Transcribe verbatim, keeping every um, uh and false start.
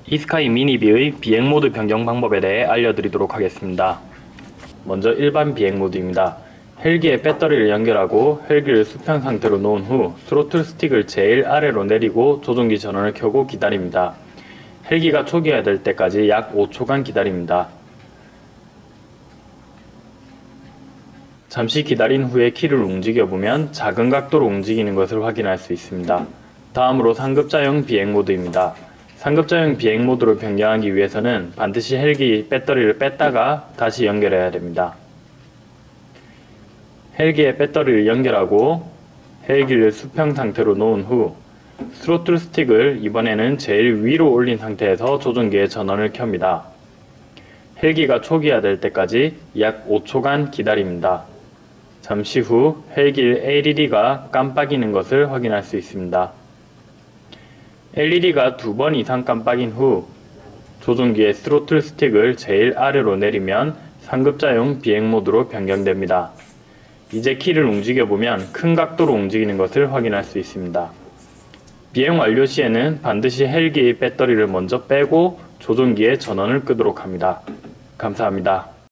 이스카이 미니비의 비행 모드 변경 방법에 대해 알려드리도록 하겠습니다. 먼저 일반 비행 모드입니다. 헬기에 배터리를 연결하고 헬기를 수평 상태로 놓은 후 스로틀 스틱을 제일 아래로 내리고 조종기 전원을 켜고 기다립니다. 헬기가 초기화될 때까지 약 오 초간 기다립니다. 잠시 기다린 후에 키를 움직여보면 작은 각도로 움직이는 것을 확인할 수 있습니다. 다음으로 상급자용 비행 모드입니다. 상급자용 비행 모드로 변경하기 위해서는 반드시 헬기 배터리를 뺐다가 다시 연결해야 됩니다. 헬기에 배터리를 연결하고 헬기를 수평 상태로 놓은 후 스로틀 스틱을 이번에는 제일 위로 올린 상태에서 조종기의 전원을 켭니다. 헬기가 초기화될 때까지 약 오 초간 기다립니다. 잠시 후 헬기 엘이디가 깜빡이는 것을 확인할 수 있습니다. 엘이디가 두 번 이상 깜빡인 후 조종기의 스로틀 스틱을 제일 아래로 내리면 상급자용 비행 모드로 변경됩니다. 이제 키를 움직여보면 큰 각도로 움직이는 것을 확인할 수 있습니다. 비행 완료 시에는 반드시 헬기의 배터리를 먼저 빼고 조종기의 전원을 끄도록 합니다. 감사합니다.